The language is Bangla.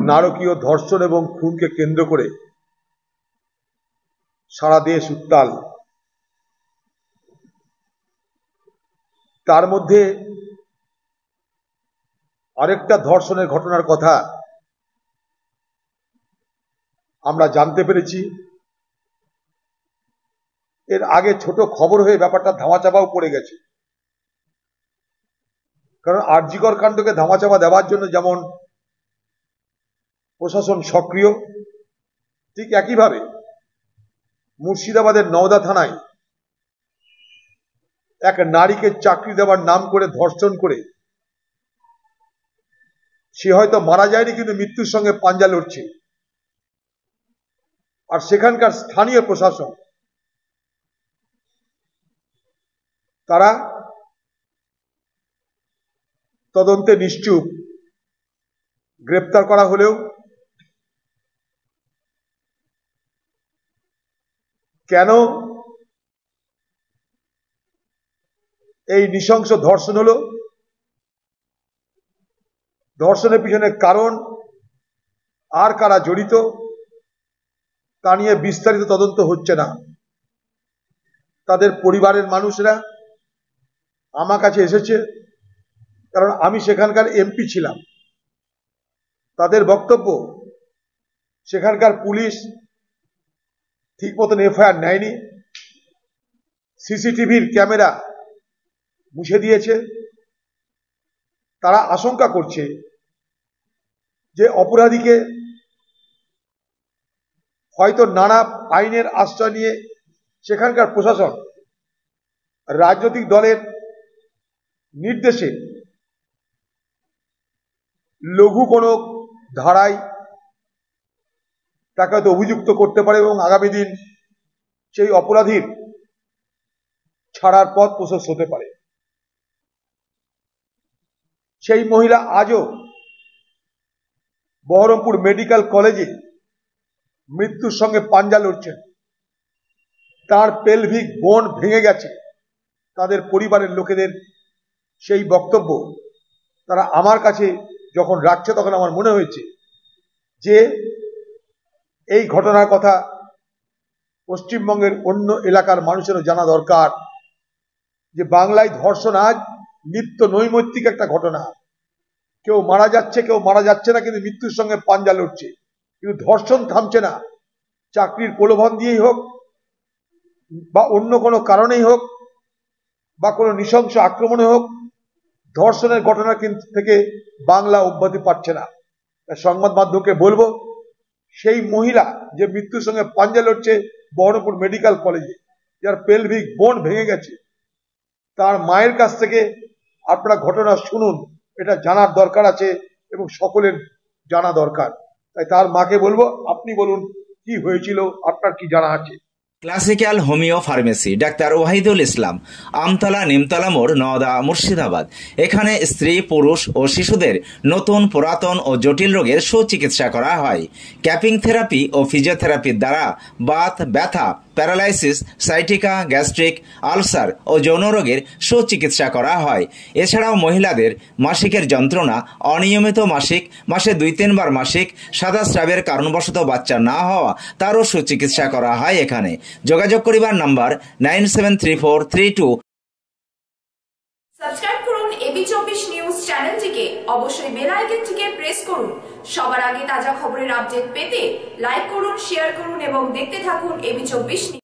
নারকীয় ধর্ষণ এবং খুনকে কেন্দ্র করে সারা দেশ উত্তাল। তার মধ্যে আরেকটা ধর্ষণের ঘটনার কথা আমরা জানতে পেরেছি। এর আগে ছোট খবর হয়ে ব্যাপারটা ধামাচাপাও পড়ে গেছে। কারণ আরজিকর কাণ্ডকে ধামাচাপা দেওয়ার জন্য যেমন প্রশাসন সক্রিয়, ঠিক একইভাবে মুর্শিদাবাদের নওদা থানায় এক নারীকে চাকরি দেওয়ার নাম করে ধর্ষণ করে সে হয়তো মারা যায়নি, কিন্তু মৃত্যুর সঙ্গে পাঞ্জা লড়ছে। আর সেখানকার স্থানীয় প্রশাসন তারা তদন্তে নিশ্চুপ। গ্রেপ্তার করা হলেও কেন এই নৃশংস ধর্ষণ হলো, ধর্ষণের পিছনে কারণ আর কারা জড়িত তা নিয়ে বিস্তারিত তদন্ত হচ্ছে না। তাদের পরিবারের মানুষরা আমার কাছে এসেছে, কারণ আমি সেখানকার এমপি ছিলাম। তাদের বক্তব্য সেখানকার পুলিশ ঠিক মতন এফআইআর নেয়নি, সিসিটিভির ক্যামেরা মুছে দিয়েছে। তারা আশঙ্কা করছে যে অপরাধীকে হয়তো নানা আইনের আশ্রয় নিয়ে সেখানকার প্রশাসন রাজনৈতিক দলের নির্দেশে লঘু কোনো ধারায় তাকে হয়তো অভিযুক্ত করতে পারে এবং আগামী দিন সেই অপরাধীর ছাড়ার পথ প্রশস্ত হতে পারে। সেই মহিলা আজও বহরমপুর মেডিকেল কলেজে মৃত্যুর সঙ্গে পাঞ্জা লড়ছেন। তার পেলভিক বোন ভেঙে গেছে। তাদের পরিবারের লোকেদের সেই বক্তব্য তারা আমার কাছে যখন রাখছে, তখন আমার মনে হয়েছে যে এই ঘটনার কথা পশ্চিমবঙ্গের অন্য এলাকার মানুষেরও জানা দরকার যে বাংলায় ধর্ষণ আজ নিত্য নৈমিত্তিক একটা ঘটনা। কেউ মারা যাচ্ছে, কেউ মারা যাচ্ছে না, কিন্তু মৃত্যুর সঙ্গে পাঞ্জা লড়ছে। কিন্তু ধর্ষণ থামছে না। চাকরির প্রলোভন দিয়েই হোক বা অন্য কোনো কারণেই হোক বা কোনো নৃশংস আক্রমণে হোক, ধর্ষণের ঘটনা কিন্তু থেকে বাংলা অব্যাহতি পাচ্ছে না। সংবাদ মাধ্যমকে বলবো, সেই মহিলা যে মৃত্যুর সঙ্গে পাঞ্জা লড়ছে বহরমপুর মেডিকেল কলেজে, যার পেলভিক বোন ভেঙে গেছে, তার মায়ের কাছ থেকে আপনারা ঘটনা শুনুন। এটা জানার দরকার আছে এবং সকলের জানা দরকার। তাই তার মাকে বলবো, আপনি বলুন কি হয়েছিল, আপনার কি জানা আছে। Classical homeo pharmacy, doctor Wahidul Islam, Amtala Nimtala মোড়, নওদা, মুর্শিদাবাদ। এখানে স্ত্রী, পুরুষ ও শিশুদের নতুন, পুরাতন ও জটিল রোগের সুচিকিৎসা করা হয়। ক্যাপিং থেরাপি ও ফিজিওথেরাপির দ্বারা বাত, ব্যথা, প্যারালাইসিস, সাইটিকা, গ্যাস্ট্রিক, আলসার ও যৌন রোগের সুচিকিৎসা করা হয়। এছাড়াও মহিলাদের মাসিকের যন্ত্রণা, অনিয়মিত মাসিক, মাসে 2-3 বার মাসিক, সাদা স্রাবের কারণবশত বাচ্চা না হওয়া, তারও সুচিকিৎসা করা হয় এখানে। যোগাযোগ করিবার নাম্বার 973432। সাবস্ক্রাইব করুন এবি24 নিউজ চ্যানেলটিকে, অবশ্যই বেল আইকনটিকে প্রেস করুন। সবার আগে তাজা খবরের আপডেট পেতে লাইক করুন, শেয়ার করুন এবং দেখতে থাকুন এবি24।